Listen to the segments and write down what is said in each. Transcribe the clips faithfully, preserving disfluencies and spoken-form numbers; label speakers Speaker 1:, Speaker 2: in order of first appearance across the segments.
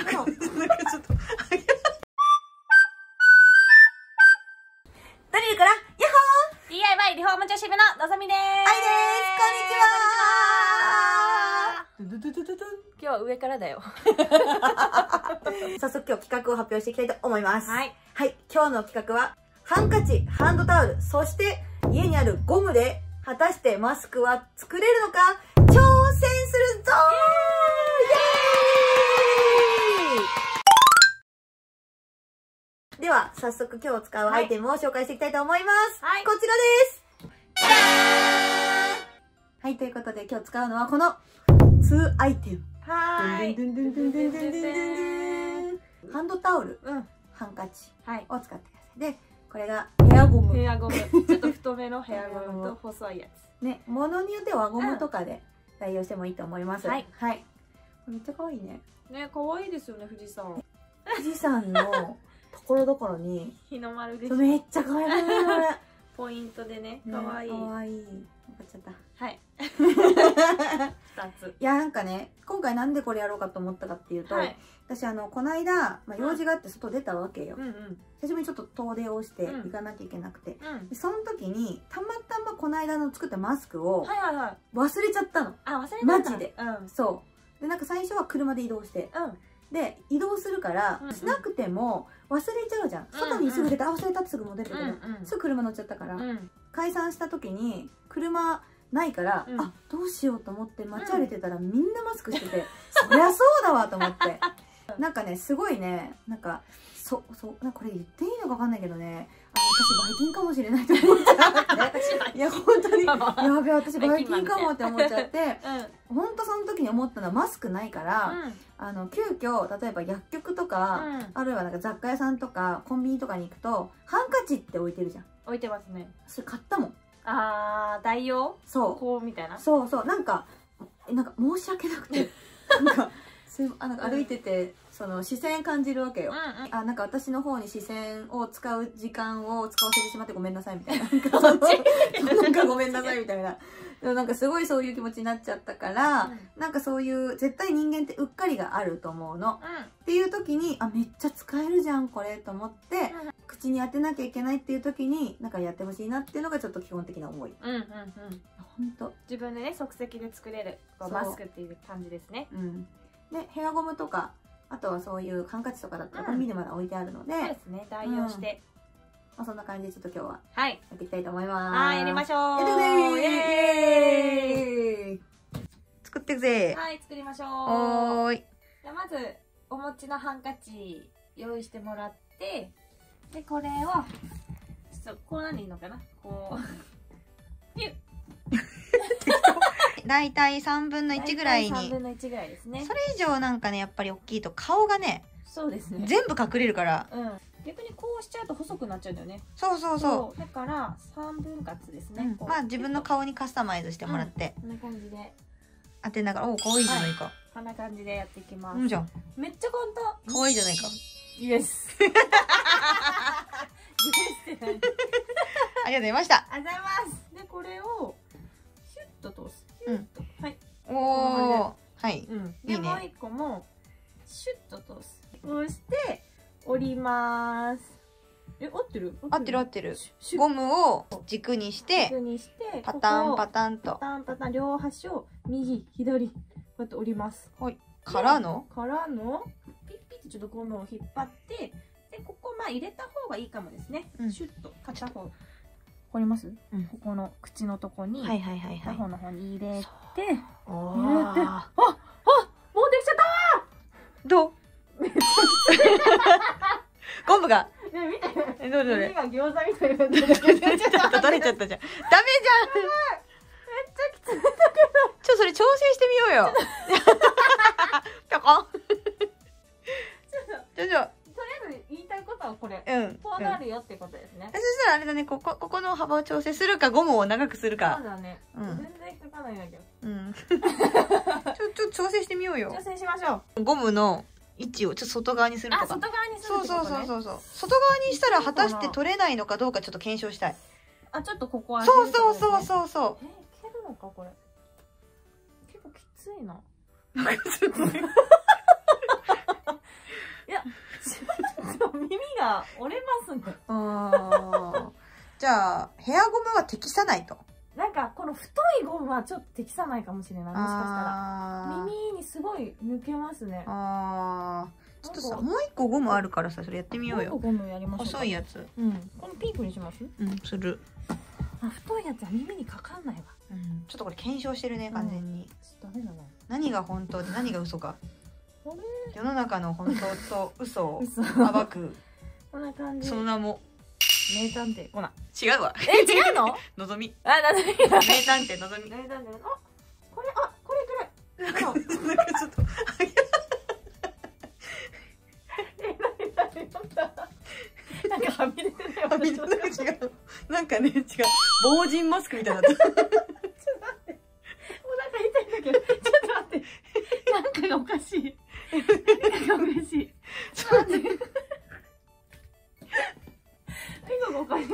Speaker 1: かちょっと。誰いるからヤッホー
Speaker 2: ディーアイワイ リフォーム女子部ののぞみです。
Speaker 1: はいです。こんにちは。ドゥドゥドゥドゥドゥン。
Speaker 2: 今日は上からだよ。
Speaker 1: 早速今日企画を発表していきたいと思います。
Speaker 2: はい。
Speaker 1: はい。今日の企画は、ハンカチ、ハンドタオル、そして家にあるゴムで、果たしてマスクは作れるのか、挑戦するぞーイエーイでは、早速今日使うアイテムを紹介していきたいと思います。はい。こちらです。はい、ということで今日使うのはこのにアイテム。
Speaker 2: はーい。
Speaker 1: ドゥンドゥンドゥンドゥンドゥンドゥンドゥンドゥン。ハンドタオル、
Speaker 2: うん、
Speaker 1: ハンカチ
Speaker 2: はい
Speaker 1: を使ってください。で、これがヘアゴム。
Speaker 2: ヘアゴム。ちょっと太めのヘアゴムと細いやつ。
Speaker 1: ね、ものによっては輪ゴムとかで代用してもいいと思います。
Speaker 2: はい。
Speaker 1: はい。めっちゃ可愛いね。
Speaker 2: ね、可愛いですよね、富士山。
Speaker 1: 富士山のところどころに、
Speaker 2: 日の丸です。
Speaker 1: めっちゃ可愛いね、これ。
Speaker 2: ポイントでね、可愛い。
Speaker 1: 可愛い。買っちゃった。
Speaker 2: はい。二つ。
Speaker 1: いや、なんかね、今回なんでこれやろうかと思ったかっていうと、はい、私あのこの間、まあ、用事があって外出たわけよ。うんうん、久しぶりにちょっと遠出をして行かなきゃいけなくて、うん、でその時にたまたまこの間の作ったマスクを忘れちゃったの。
Speaker 2: あ、忘れた。
Speaker 1: マジで、
Speaker 2: うん、
Speaker 1: そうで、なんか最初は車で移動して、うん、で移動するから、うんうん、しなくても忘れちゃうじゃん。外にすぐ出て、うんうん、あ忘れたってすぐ戻るけど、うんうん、すぐ車乗っちゃったから、うん、解散した時に車ないから、うん、あどうしようと思って街歩いてたら、うん、みんなマスクしててそりゃそうだわと思ってなんかねすごいね、なんかそそうなんかこれ言っていいのか分かんないけどね、あ私バイキンかもしれないと思っちゃっていや本当にやべえ私バイキンかもって思っちゃって、うん、本当その時に思ったのはマスクないから、うん、あの急遽例えば薬局とか、うん、あるいはなんか雑貨屋さんとかコンビニとかに行くとハンカチって置いてるじゃん。
Speaker 2: 置いてますね。
Speaker 1: それ買ったもん。
Speaker 2: あー代用、
Speaker 1: そう
Speaker 2: こうみたいな、
Speaker 1: そうそう、なんかなんか申し訳なくてなんかあなんか歩いてて、うん、その視線感じるわけよ、うんうん、あなんか私の方に視線を使う時間を使わせてしまってごめんなさいみたいななんかごめんなさいみたいな、でもなんかすごいそういう気持ちになっちゃったから、うん、なんかそういう絶対人間ってうっかりがあると思うの、うん、っていう時にあめっちゃ使えるじゃんこれと思って、うん、口に当てなきゃいけないっていう時になんかやってほしいなっていうのがちょっと基本的な思い。うんうんうん。本当。
Speaker 2: 自分でね即席で作れるマスクっていう感じですね。
Speaker 1: うん。でヘアゴムとかあとはそういうハンカチとかだったらコンビニでまだ置いてあるので、
Speaker 2: そうですね代用して、
Speaker 1: まあそんな感じでちょっと今日は
Speaker 2: はい
Speaker 1: やっていきたいと思います。
Speaker 2: はいやりましょう。
Speaker 1: やってくぜー。イエーイ。作っていくぜ。
Speaker 2: はい作りましょう。
Speaker 1: おーい。
Speaker 2: じゃあまずお持ちのハンカチ用意してもらって、でこれをちょっとこうなんでいいのかな、こうピュッ
Speaker 1: だいたいさんぶんのいちぐらいに、
Speaker 2: さんぶんのいちぐらいですね。
Speaker 1: それ以上なんかねやっぱり大きいと顔がね、
Speaker 2: そうですね、
Speaker 1: 全部隠れるから、
Speaker 2: うん、逆にこうしちゃうと細くなっちゃうんだよね。
Speaker 1: そうそうそう、
Speaker 2: だからさんぶん割ですね、
Speaker 1: うん、まあ自分の顔にカスタマイズしてもらって、
Speaker 2: うん、こんな感じで当
Speaker 1: てながら、おお可愛いじゃないか、はい、
Speaker 2: こんな感じでやっていきます。
Speaker 1: うんじゃん、
Speaker 2: めっちゃ簡単、
Speaker 1: 可愛いじゃないか。
Speaker 2: イエス
Speaker 1: ありがとうございました。
Speaker 2: ありがとうございます。でこれをヒュッと通す。ヒュッと、うん、はい。
Speaker 1: おお、はい。
Speaker 2: うん。でもう一個もシュッと通す。そして折ります。え、合ってる？
Speaker 1: 合ってる合ってる。ゴムを軸にして、
Speaker 2: 軸にして
Speaker 1: パタンパタンと。
Speaker 2: パタンパタン両端を右左こうやって折ります。
Speaker 1: はい。からの？
Speaker 2: からのピッピッとちょっとゴムを引っ張って、でここまあ入れた方がいいかもですね。うん、シュッと片方。わかります？うん、ここの口のとこに片方の方に入れて、入れて、あ、あ、もうできちゃったー。
Speaker 1: どう？めっちゃきつい。ゴムが。
Speaker 2: ね見て。
Speaker 1: えどれどれ？
Speaker 2: 今餃子みたいな。
Speaker 1: 取れちゃった取れちゃったじゃん。ダメじゃん。めっちゃ
Speaker 2: きついんだけど。
Speaker 1: ちょっとそれ調整してみようよ。ぴょこん。ちょちょ。
Speaker 2: 言いたいことはこれ、
Speaker 1: うん、
Speaker 2: こうなるよってことですね。
Speaker 1: そしたらあれだね、ここここの幅を調整するかゴムを長くするか。
Speaker 2: そうだね。うん、全然引っかかないんだけど。うん。ちょ
Speaker 1: ちょっと調整してみようよ。
Speaker 2: 調整しましょう。
Speaker 1: ゴムの位置をちょっと外側にするとか。
Speaker 2: あ、外側にするってことね。
Speaker 1: そうそうそうそう。外側にしたら果たして取れないのかどうかちょっと検証したい。
Speaker 2: あ、ちょっとここは。
Speaker 1: そうそうそうそうそう。
Speaker 2: え、いけるのかこれ。結構きついな。
Speaker 1: あじゃあヘアゴムは適さないと。
Speaker 2: なんかこの太いゴムはちょっと適さないかもしれない。もしかしたら耳にすごい抜けますね。あ
Speaker 1: あちょっとさ、もう一個ゴムあるからさ、それやってみようよ。
Speaker 2: ゴムやりましょう。細
Speaker 1: いやつ。
Speaker 2: うん。このピンクにします？うん、する。あ、太いやつは耳にかかんないわ。
Speaker 1: うん。ちょっとこれ検証してるね、完全に。
Speaker 2: ダメだな。
Speaker 1: 何が本当で何が嘘か。世の中の本当と嘘を暴く。
Speaker 2: こんな感じ。
Speaker 1: その名も
Speaker 2: 名探偵。ほら。
Speaker 1: 違うわ。
Speaker 2: え、違うの？
Speaker 1: のぞみ。
Speaker 2: あ、のぞみ。
Speaker 1: 名探偵のぞみ。
Speaker 2: 名探偵。あ、これ、あ、これくらい。なんかちょっと。なんかはみ出てない。はみ出てない。違う。なんかね、違う。防塵マスクみたいになった。ちょっと待って。お腹痛いんだけど。ちょっと待って。なんかがおかしい。なんかがおかしい。ちょっと待って。なんかおかしいよ。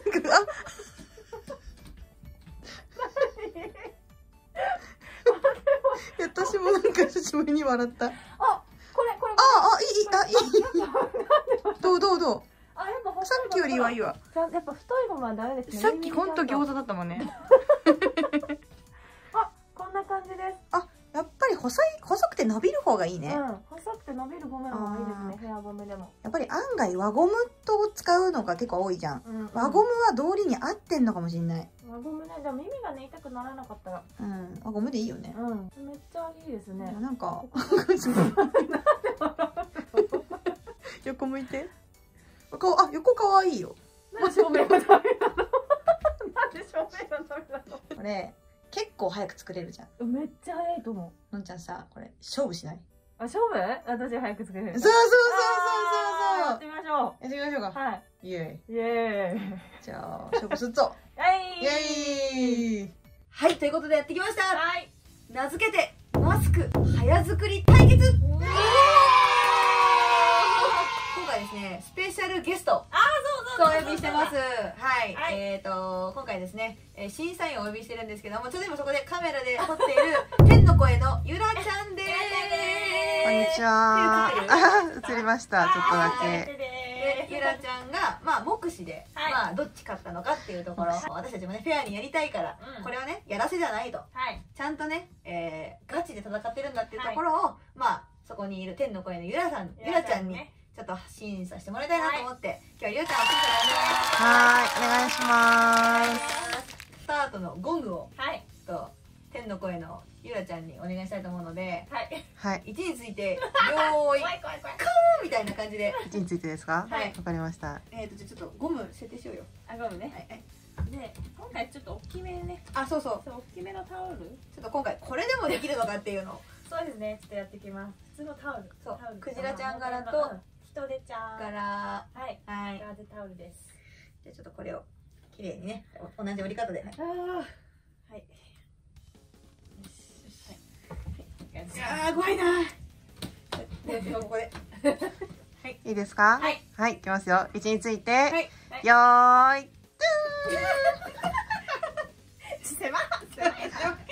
Speaker 1: 私もなんか久しぶりに笑った。
Speaker 2: あ、これこれ。
Speaker 1: ああ、いい、あ、いい。どうどうどう。さっきよりはいいわ。
Speaker 2: やっぱ太いゴムはダメですね。
Speaker 1: さっきほんと餃子だったもんね。
Speaker 2: あ、こんな感じです。
Speaker 1: あ、やっぱり細い、細くて伸びる方がいいね。
Speaker 2: うん、細くて伸びるゴムの方がいいですね。ヘアゴムでも。
Speaker 1: やっぱり案外輪ゴムと使うのが結構多いじゃん。輪ゴムは道理に合ってんのかもしれない。
Speaker 2: 輪ゴムね、でも耳がね痛くならなかったら。
Speaker 1: うん、輪ゴムでいいよね。
Speaker 2: うん、めっちゃいいですね。
Speaker 1: なんか。横向いて。あ、横かわいいよ。
Speaker 2: なんで正面がダメなの？なんで正面がダメなの？
Speaker 1: これ結構早く作れるじゃん。
Speaker 2: めっちゃ早いと思
Speaker 1: う。のんちゃんさ、これ勝負しない？
Speaker 2: あ、勝負？私早く作れる。
Speaker 1: そうそうそうそうそうそう。
Speaker 2: やってみましょう。
Speaker 1: やってみましょうか。はい。イエ
Speaker 2: ーイ。イエーイ。
Speaker 1: じゃあ勝負するぞ。
Speaker 2: イエ
Speaker 1: ーイ。はい、ということでやってきました。
Speaker 2: はい。
Speaker 1: 名付けてマスク早作り対決。今回ですね、スペシャルゲスト。ああ、そうそうそう。お呼びしてます。はい。はい、えっ、ー、と、今回ですね、えー、審査員をお呼びしてるんですけども、ちょっと今そこでカメラで撮っている天の声のゆらちゃんです。
Speaker 3: こんにちは。映りました、ちょっとだけ。
Speaker 1: で、ゆらちゃんが、まあ、目視で、はい、まあ、どっち勝ったのかっていうところ、私たちもね、フェアにやりたいから、うん、これはね、やらせじゃないと。はい、ちゃんとね、えー、ガチで戦ってるんだっていうところを、はい、まあ、そこにいる天の声のゆらさん、ゆらちゃんに、ね、ちょっと審査してもらいたいなと思って、はい、今日はゆらちゃんを審査でお願いします。
Speaker 3: はい、お願いします。
Speaker 1: スタートのゴングを、はい、と天の声のゆらちゃんにお願いしたいと思うので、はい、はい、位置について、よーい、コーンみたいな感じで。
Speaker 3: 位置についてですか？はい、わかりました。
Speaker 1: えっと、じゃちょっとゴム設定しようよ。
Speaker 2: あ、ゴムね。はいはい。で、今回ちょっと大きめね。
Speaker 1: あ、そうそう。
Speaker 2: そう、大きめのタオル。ちょ
Speaker 1: っと今回これでもできるのかっていうのを。
Speaker 2: そうですね、ちょっとやってきます。普通のタオル。
Speaker 1: そう、クジラちゃん柄と。
Speaker 2: ヒトデちゃん
Speaker 1: 柄、
Speaker 2: はい、
Speaker 1: はい、
Speaker 2: ガーゼタオルです。
Speaker 1: じゃあちょっとこれを綺麗にね、同じ折り方で。ああ、はい。ああ、怖いな。ここで。
Speaker 3: はい、いいですか？はい、はい、いきますよ。位置について、はい、よーい。
Speaker 1: 狭い、狭い、狭い、狭い、狭い、狭い、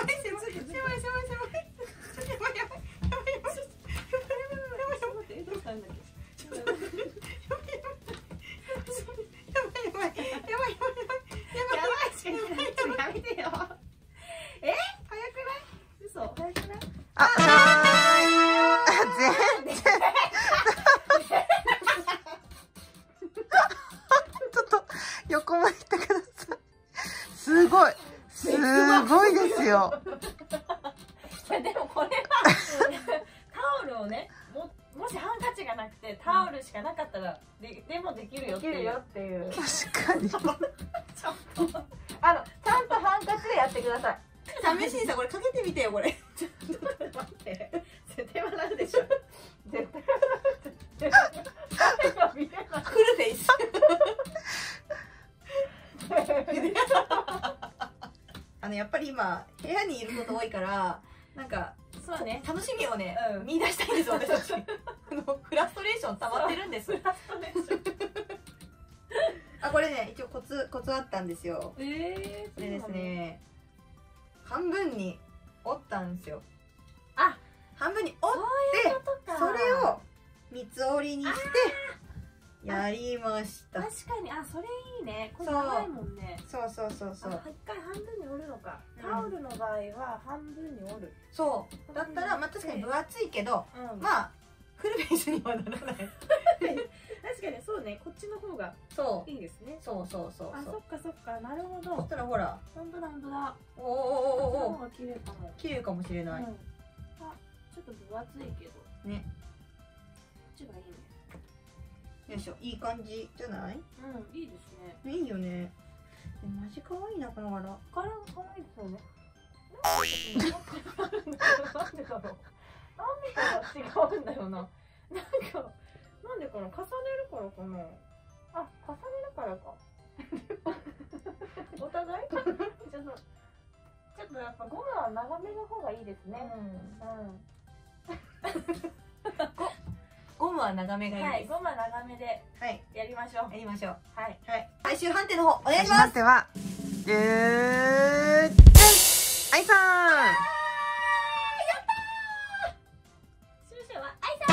Speaker 3: 横向いてください。すごい、すごいですよ。
Speaker 2: いやでもこれはタオルをね、ももしハンカチがなくてタオルしかなかったらででもできるよっていう。
Speaker 3: 確かに。ちょっと
Speaker 2: あのちゃんとハンカチでやってください。
Speaker 1: 試しにさ、これかけてみてよ、これ。
Speaker 2: ちょっと待って、絶対笑うでしょ。絶対笑う。フル
Speaker 1: フェイス。あのやっぱり今部屋にいること多いからなんかそうね楽しみをね、うん、見出したいんです私たち。あのフラストレーション溜まってるんです。フラストレーション。あ、これね一応コツコツあったんですよ。ええー、でですね、半分に折ったんですよ。あ、半分に折ってそれを三つ折りにしてやりました。
Speaker 2: 確かに、あ、それいいね。これ長いもんね。
Speaker 1: そうそうそうそう。
Speaker 2: 一回半分に折るのか。タオルの場合は半分に折る。
Speaker 1: そう。だったら、まあ確かに分厚いけど、まあフルベースにはならない。確か
Speaker 2: にそうね。こっちの方がいいですね。
Speaker 1: そうそうそう。
Speaker 2: あ、そっかそっか。なるほど。
Speaker 1: そしたらほら。
Speaker 2: 本当だ本当だ。
Speaker 1: おおおおおお。
Speaker 2: 綺麗かも。
Speaker 1: 綺麗かもしれない。
Speaker 2: あ、ちょっと分厚いけど。ね。こっちがいいね。
Speaker 1: よいしょ、いい感じじゃない？
Speaker 2: うん、いいですね。
Speaker 1: いいよね。マジ可愛いな、この柄。
Speaker 2: 柄可愛いですよね。なんでだろう。なんでが違うんだよな。なんか、なんでかな、重ねるからかな。あ、重ねるからか。お互い？ちょっと、ちょっとやっぱゴムは長めの方がいいですね。うん。うん。
Speaker 1: ゴムは長めがいいです。
Speaker 2: はい、ゴムは長めでやりましょう。
Speaker 1: やりましょう。
Speaker 2: はい。
Speaker 1: はい。最終判定の方お願いします。
Speaker 3: 判定は、えー、じゃん、あいさん。や
Speaker 2: ったー。終者はあいさ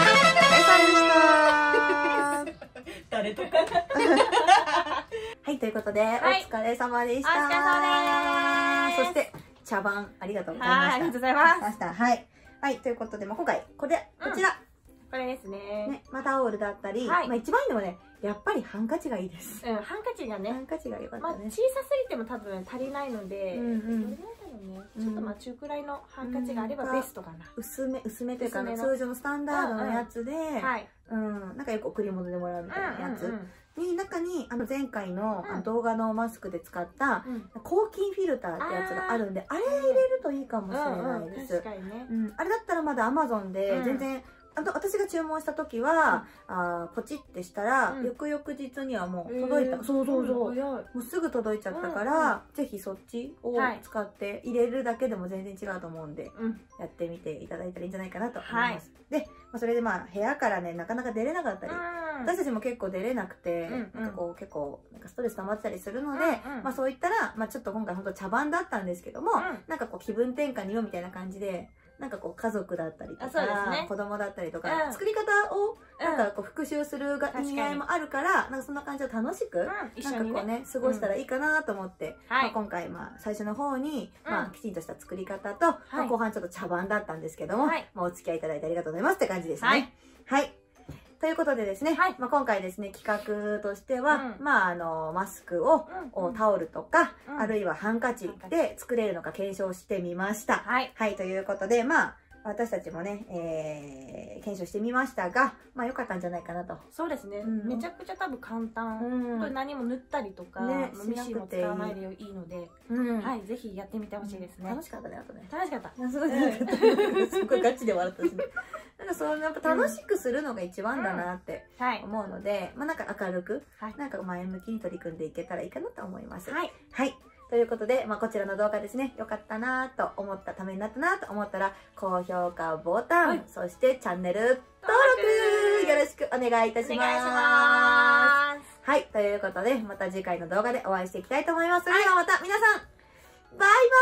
Speaker 2: ん。
Speaker 3: あいさんでした。
Speaker 1: 誰とか。はい、ということで、お疲れ様でした。
Speaker 2: お疲れ様です。
Speaker 1: そして茶番ありがとうございました。
Speaker 2: ありがとうございます。
Speaker 1: はい、はい、ということで、まあ今回これこちら。
Speaker 2: これですね。
Speaker 1: ね、まあタオルだったり、まあ一番いいのはね、やっぱりハンカチがいいです。
Speaker 2: うん、ハンカチがね。
Speaker 1: ハンカチが良かったね。
Speaker 2: まあ小さすぎても多分足りないので、どれぐらいだろうね。ちょっとまあ中くらいのハンカチがあればベストかな。
Speaker 1: 薄め薄めというか通常のスタンダードのやつで、うん、なんかよく贈り物でもらうみたいなやつ。に中にあの前回の動画のマスクで使った抗菌フィルターってやつがあるんで、あれ入れるといいかもしれないです。あれだったらまだ アマゾン で全然、あと私が注文した時は、うん、あポチってしたら、うん、翌々日にはもう届いた、えー、そうそうそう、もうすぐ届いちゃったから、うん、ぜひそっちを使って入れるだけでも全然違うと思うんで、うん、やってみていただいたらいいんじゃないかなと思います。はい、で、まあ、それでまあ部屋からねなかなか出れなかったり、うん、私たちも結構出れなくて、うん、なんかこう結構なんかストレス溜まってたりするので、うん、まあそういったら、まあ、ちょっと今回本当茶番だったんですけども、うん、なんかこう気分転換によみたいな感じで。なんかこう家族だったりとか、ね、子供だったりとか、うん、作り方をなんかこう復習するが意味合いもあるから、なんかそんな感じで楽しく、うん、なんかこうね過ごしたらいいかなと思って、うん、まあ今回まあ最初の方に、うん、まあきちんとした作り方と、はい、まあ後半ちょっと茶番だったんですけども、はい、まあお付き合いいただいてありがとうございますって感じですね。はい。はい、ということでですね、はい、まあ今回ですね、企画としては、うん、まああの、マスクを、うん、タオルとか、うん、あるいはハンカチで作れるのか検証してみました。はい。はい、ということで、まあ、私たちもね、えー、検証してみましたが、まあ良かったんじゃないかなと。そうですね。うん、めちゃくちゃ多分簡単。うん、何も塗ったりとか、ね、ミシンも使わないでいいので、うん、はい、ぜひやってみてほしいですね。楽しかったね、あとね。楽しかった。すごい、すごいガチで笑ったですね。なんかそうやっぱ楽しくするのが一番だなって思うので、まあなんか明るく、なんか前向きに取り組んでいけたらいいかなと思います。はい。はい。ということで、まあ、こちらの動画ですね、良かったなと思った、ためになったなと思ったら、高評価ボタン、はい、そしてチャンネル登録、よろしくお願いいたします。お願いします。はい、ということで、また次回の動画でお会いしていきたいと思います。それではまた皆さん、バイバイ、ま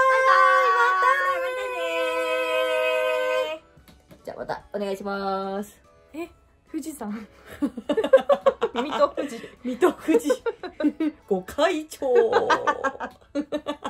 Speaker 1: たねー。じゃあまたお願いします。
Speaker 2: え、富士山水戸富士。
Speaker 1: 水戸富士。ご会長。